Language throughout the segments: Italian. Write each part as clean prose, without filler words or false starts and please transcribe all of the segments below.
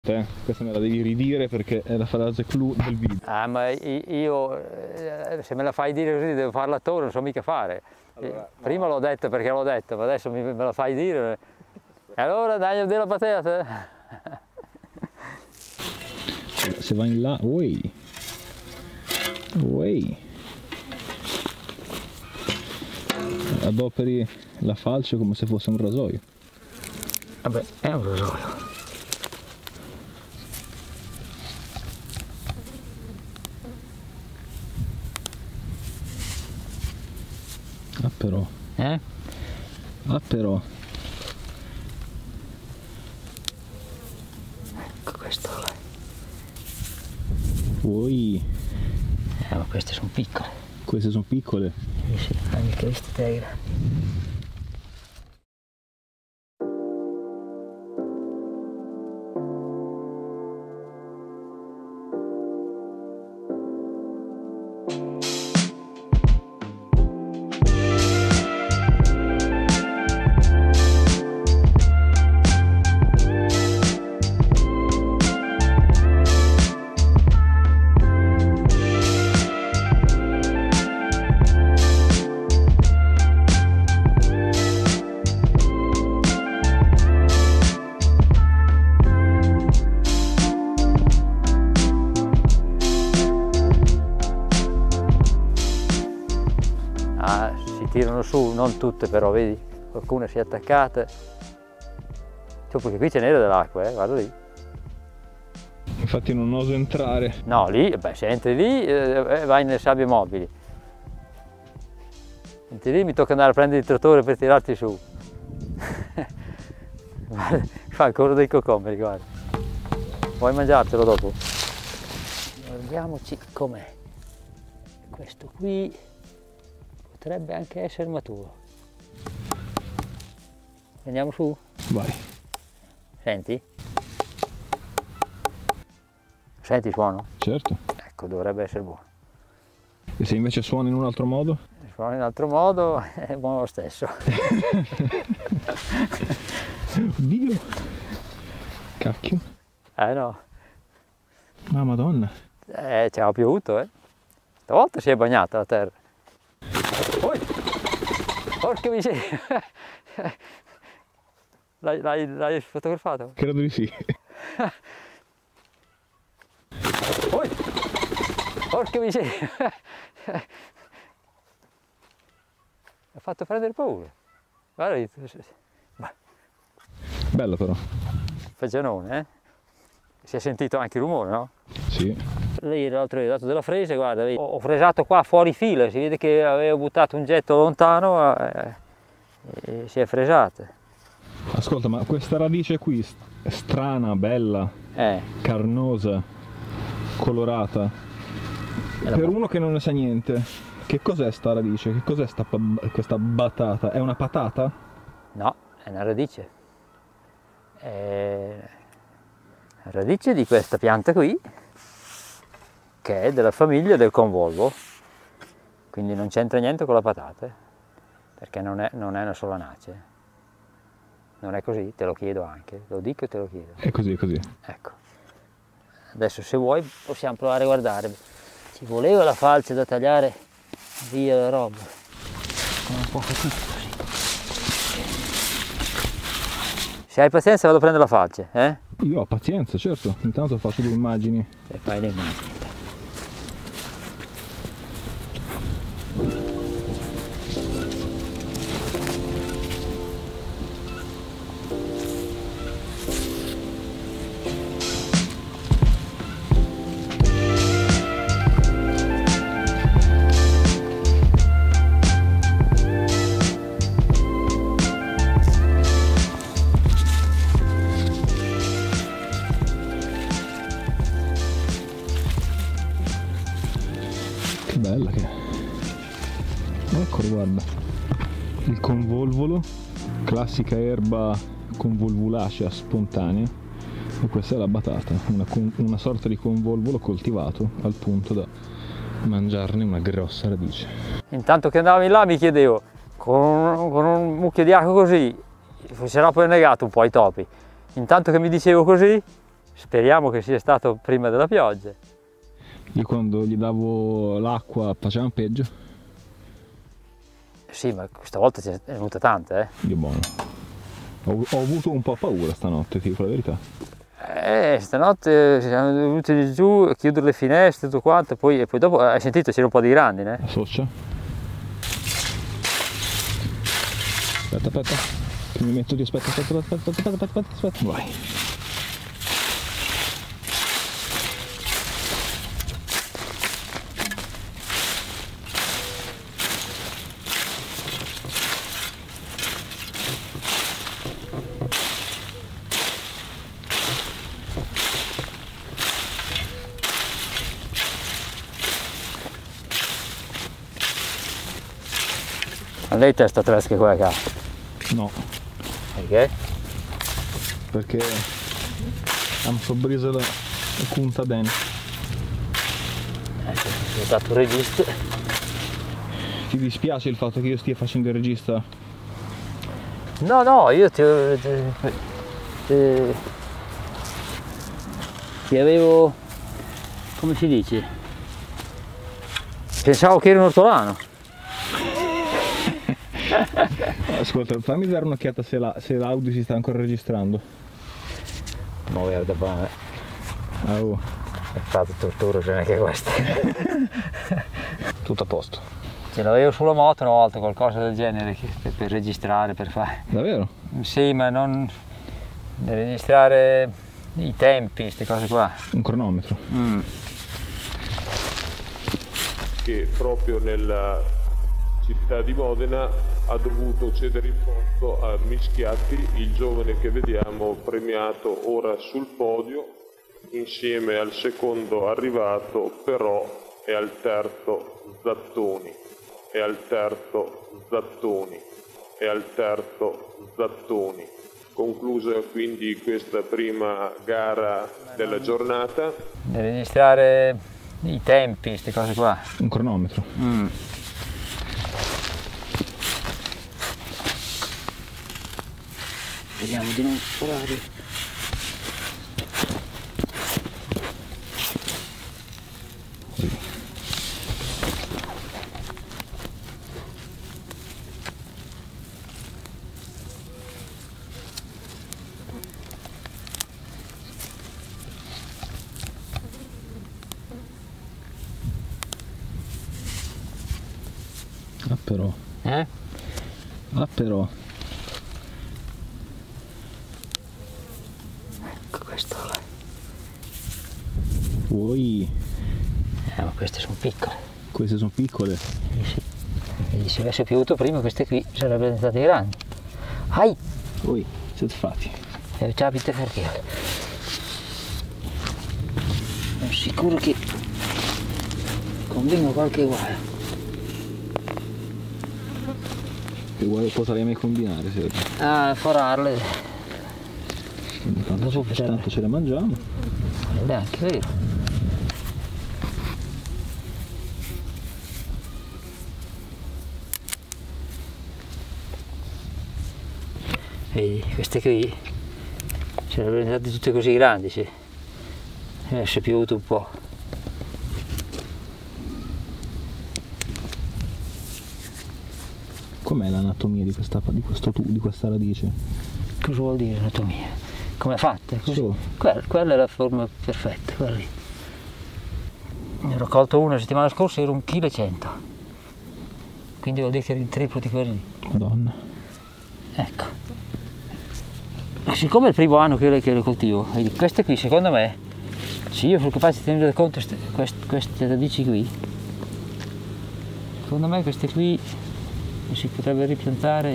Questa me la devi ridire perché è la frase clou del video. Ah, ma io se me la fai dire così devo farla a tono, non so mica fare. Allora, prima l'ho detto perché l'ho detto, ma adesso me la fai dire. E allora dai della patata. Se vai in là, uoi. Adoperi la falce come se fosse un rasoio. Vabbè, è un rasoio. Ah però. Ah però. Ecco questo. Uoi. Ma queste sono piccole. Queste sono piccole? Sì, anche queste tegre. Tirano su, non tutte però, vedi? Qualcuna si è attaccata. Cioè, perché qui c'è nera dell'acqua, guarda lì. Infatti non oso entrare. No, lì, beh, se entri lì vai nelle sabbie mobili. Entri lì mi tocca andare a prendere il trattore per tirarti su. Guarda, fa ancora dei coccomeri, guarda. Vuoi mangiartelo dopo? Guardiamoci com'è. Questo qui potrebbe anche essere maturo. Andiamo su? Vai. Senti? Senti il suono? Certo. Ecco, dovrebbe essere buono. E se invece suona in un altro modo? Se suona in un altro modo è buono lo stesso. Oddio! Cacchio. No. Ma madonna. Ci ha piovuto, eh. Stavolta si è bagnata la terra. Poi, porca miseria! L'hai fotografato? Credo di sì. Poi, porca miseria! Ha fatto prendere paura. Guarda, Bello però. fagianone, eh? Si è sentito anche il rumore, no? Sì. Lì l'altro ho dato della fresa, guarda, ho fresato qua fuori fila, si vede che avevo buttato un getto lontano e si è fresata. Ascolta, ma questa radice qui, strana, bella, carnosa, colorata, per uno che non ne sa niente, che cos'è sta radice? Che cos'è questa batata? È una patata? No, è una radice. È la radice di questa pianta qui, che è della famiglia del convolvo, quindi non c'entra niente con la patata, perché non è una solanace. Non è così, te lo chiedo anche, lo dico e te lo chiedo. È così, è così. Ecco, adesso se vuoi possiamo provare a guardare. Ci voleva la falce da tagliare via la roba, con un po' tutto così. Se hai pazienza vado a prendere la falce, eh? Io ho pazienza, certo, intanto faccio delle immagini. E fai le immagini. Bella che è. Eccolo, guarda, il convolvolo, classica erba convolvulacea spontanea, e questa è la batata, una sorta di convolvolo coltivato al punto da mangiarne una grossa radice. Intanto che andavi là mi chiedevo, con un mucchio di acqua così, sarà poi negato un po' ai topi. Intanto che mi dicevo così, speriamo che sia stato prima della pioggia. Io quando gli davo l'acqua facevano peggio. Sì, ma questa volta ce n'è venuta tanta, Dio buono. Ho avuto un po' paura stanotte, ti dico la verità. Stanotte siamo dovuti giù, chiudere le finestre, tutto quanto, e poi dopo, hai sentito, c'era un po' di grandine? La soccia. Aspetta. Che mi metto di aspetta. Vai. A lei testa fresca qua qua? No. Perché? Perché abbiamo sobbriso la punta dentro. Ho dato un regista. Ti dispiace il fatto che io stia facendo il regista? No, io ti avevo, come si dice? Pensavo che eri un ortolano. Ascolta, fammi dare un'occhiata se l'audio si sta ancora registrando. Ma guarda, Oh. è stato tortura, cioè anche questa. Tutto a posto. Ce l'avevo sulla moto una volta, qualcosa del genere, per registrare, per fare. Davvero? Sì, ma non per registrare i tempi, queste cose qua. Un cronometro. Che proprio nella città di Modena ha dovuto cedere il posto a Mischiatti, il giovane che vediamo premiato ora sul podio, insieme al secondo arrivato però e al terzo Zattoni, Conclusa quindi questa prima gara della giornata. Per registrare i tempi, queste cose qua. Un cronometro. Vediamo di non sforare. Ah però. Ah però. Ecco questo là. Vuoi? Ma queste sono piccole. Queste sono piccole. E se avessi piovuto prima queste qui sarebbero state grandi. Ai! Oi, siete fatti. Capite perché? Sono sicuro che combino qualche guaio. Che guai potrei mai combinare, se Forarle. tanto ce le mangiamo. Ed è anche vero. Vedi, queste qui sarebbero state tutte così grandi se avesse piovuto un po'. Com'è l'anatomia di questa radice? Cosa vuol dire anatomia? Come è fatta? So. Quella è la forma perfetta, quella lì. Ne ho raccolto una la settimana scorsa, era 1,1 kg. Quindi vuol dire che era il triplo di quelli lì. Madonna. Ecco. Ma siccome è il primo anno che le coltivo, vedi, queste qui secondo me, se io sono capace di tenere conto queste radici qui, secondo me queste qui si potrebbe ripiantare.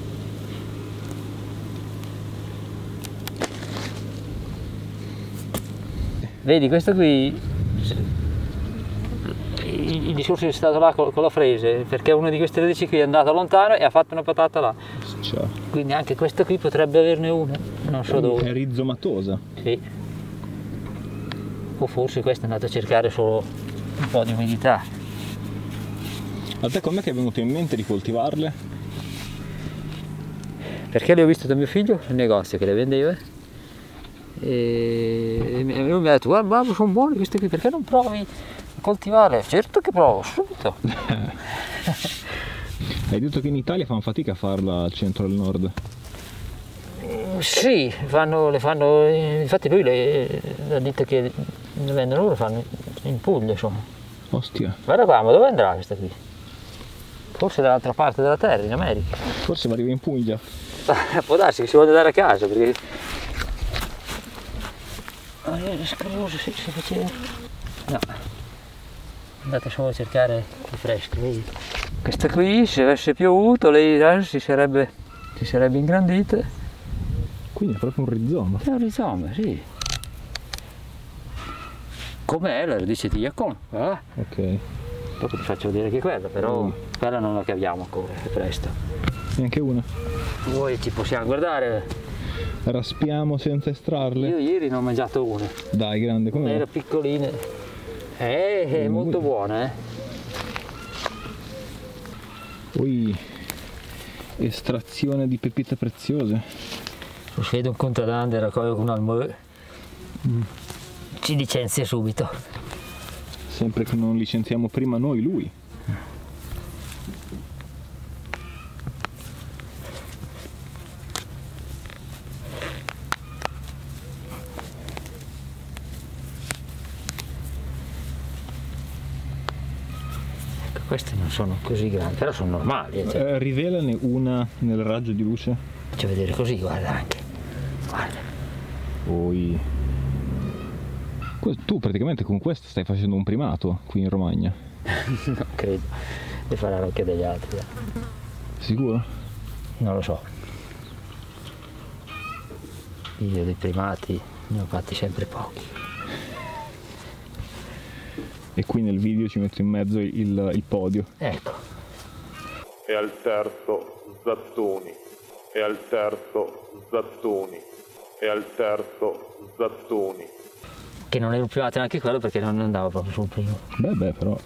Vedi, questo qui, il discorso è stato là con la frese, perché una di queste radici qui è andata lontano e ha fatto una patata là. Ciao. Quindi anche questa qui potrebbe averne una, non so dove. È rizomatosa. Sì. O forse questa è andata a cercare solo un po' di umidità. A te com'è che è venuto in mente di coltivarle? Perché le ho viste da mio figlio nel negozio che le vendeva e lui mi ha detto guarda babbo, sono buoni questi qui, perché non provi a coltivare? Certo che provo, subito. Hai detto che in Italia fanno fatica a farla al centro e al nord. Sì, le fanno, infatti lui ha detto che ne vendono loro, fanno in Puglia, insomma. Ostia. Guarda qua, ma dove andrà questa qui? Forse dall'altra parte della terra, in America. Forse arriva in Puglia. Può darsi che si voglia andare a casa, perché... Scusa, se faceva... No. Andate solo a cercare più fresco, vedi? Questa qui, se avesse piovuto, lei si sarebbe ingrandita. Quindi è proprio un rizoma. È un rizoma, sì. Com'è la radice di Yacon? Ok. Dopo ti faccio vedere che quella, però quella non la caviamo ancora, è presto. Neanche una. Voi ci possiamo guardare. Raspiamo senza estrarle. Io ieri ne ho mangiato una. Dai, grande, com'è? Era piccoline. È molto buona, Poi estrazione di pepite preziose. Se vedo un contradante raccoglie con un almò, ci licenzia subito. Sempre che non licenziamo prima noi lui. Queste non sono così grandi, però sono normali. Cioè. Rivelane una nel raggio di luce. Faccio vedere così, guarda anche. Guarda. Poi... Tu praticamente con questo stai facendo un primato qui in Romagna. Non credo. Ne faranno anche degli altri. Sicuro? Non lo so. Io dei primati ne ho fatti sempre pochi. E qui nel video ci metto in mezzo il podio. Ecco. E al terzo Zattoni. E al terzo Zattoni. E al terzo Zattoni. Che non ero primato neanche quello perché non andavo proprio sul primo. Beh, però...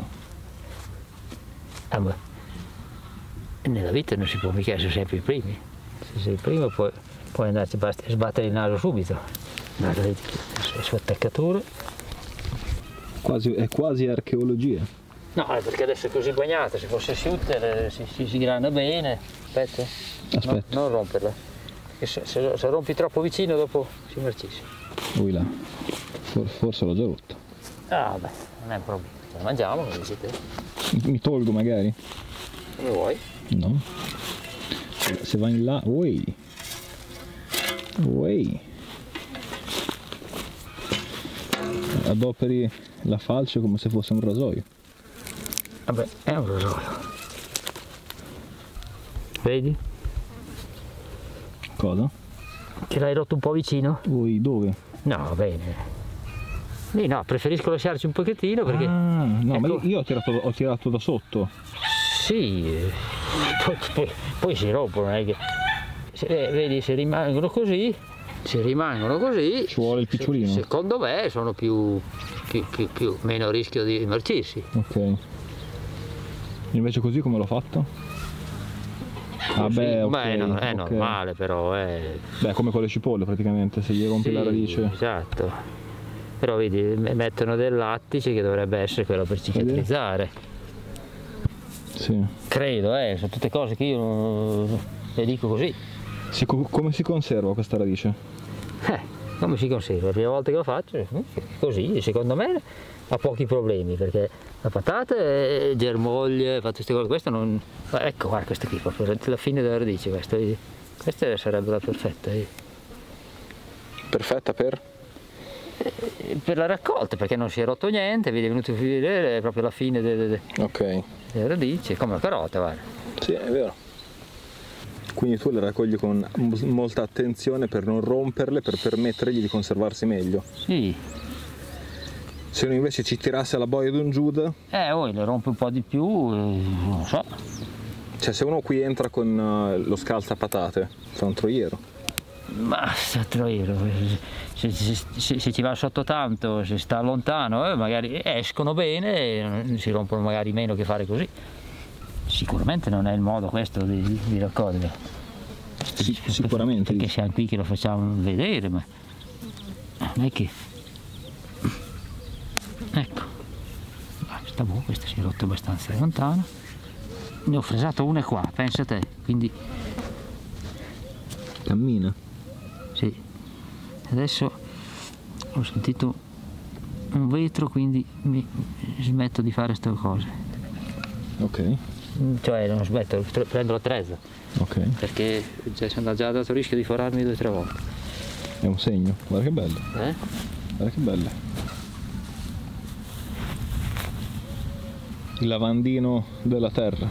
Beh. Nella vita non si può mica essere sempre i primi. Se sei il primo puoi andarci a sbattere il naso subito. Guarda, vedi le sue attaccature. È quasi archeologia. No, è perché adesso è così bagnata, se fosse shooter si grana bene. Aspetta. Aspetta. No, non romperla. Se rompi troppo vicino dopo si marcisce. Ui là. Forse l'ho già rotta. Ah beh, non è un problema. La mangiamo, come dici te. Mi tolgo magari? Come vuoi. No. Se vai in là... Ui. Adoperi la falce come se fosse un rasoio. Vabbè, è un rasoio. Vedi? Cosa? Che l'hai rotto un po' vicino? Ui, dove? No, va bene. Lì no, preferisco lasciarci un pochettino perché... Ah, no, ecco. ma io ho tirato da sotto. Sì, poi si rompono, non è che... vedi, se rimangono così, ci vuole il picciolino. Secondo me sono meno rischio di marcissi. Ok. Invece così come l'ho fatto? Ah beh, okay, no, è okay. normale però. Beh, come con le cipolle praticamente, se gli rompi la radice. Esatto. Però vedi, mettono del lattice che dovrebbe essere quello per cicatrizzare. Sì. Credo, sono tutte cose che io le dico così. Come si conserva questa radice? Come si conserva? La prima volta che lo faccio, così, secondo me ha pochi problemi, perché la patata è germoglia, fa tutte queste cose, questa non... Ecco, guarda, questa qui, proprio la fine della radice, questa sarebbe la perfetta. Perfetta per? Per la raccolta, perché non si è rotto niente, vedi, è venuto a vedere, è proprio la fine della radice, come la carota, guarda. Sì, è vero. Quindi tu le raccogli con molta attenzione per non romperle, per permettergli di conservarsi meglio. Sì. Se uno invece ci tirasse alla boia di un Giuda? Le rompe un po' di più, non lo so. Cioè se uno qui entra con lo scalzapatate, fa un troiero. Ma troiero, se ci va sotto tanto, se sta lontano, magari escono bene e si rompono magari meno che fare così. Sicuramente non è il modo questo di raccogliere. Sicuramente. Perché siamo qui che lo facciamo vedere, ma non è che... Ecco, sta buono, questo si è rotto abbastanza lontano. Ne ho fresato una qua, pensa te, quindi... Cammina. Sì. Adesso ho sentito un vetro, quindi mi smetto di fare queste cose. Ok. Cioè non smetto, prendo l'attrezzo. Ok. Perché sono già dato il rischio di forarmi 2 o 3 volte. È un segno, guarda che bello. Guarda che belle. Il lavandino della terra.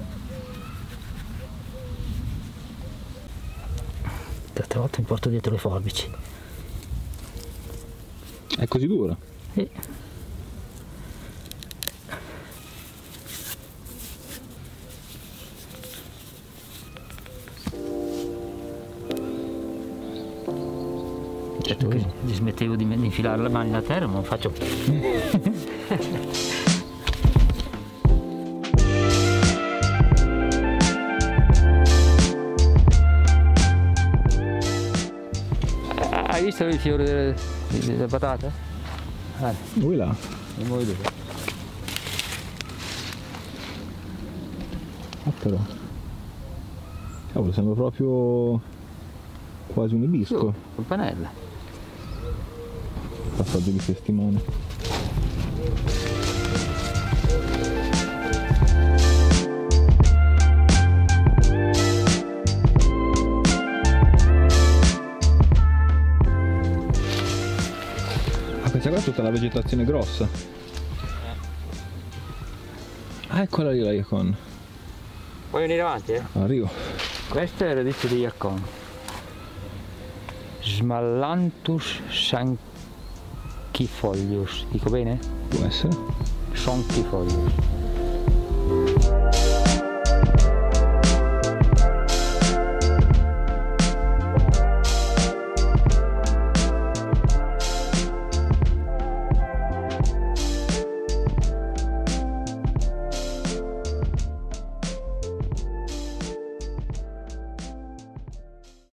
L'altra volta mi porto dietro le forbici. È così dura? Sì. Detto che smettevo di infilare le mani nella terra, ma non faccio più. Hai visto il fiore delle patate? Lui là. Non vuoi vedere. Ah però. Cavolo, sembra proprio quasi un ibisco. Campanella. Passaggio di testimone. Questa qua è tutta la vegetazione grossa. Ah, eccola lì la Yacon. Vuoi venire avanti? Arrivo. Questa è la radice di Yacon. Smallanthus sanchifolius. Dico bene? Può essere. Sanchifolius.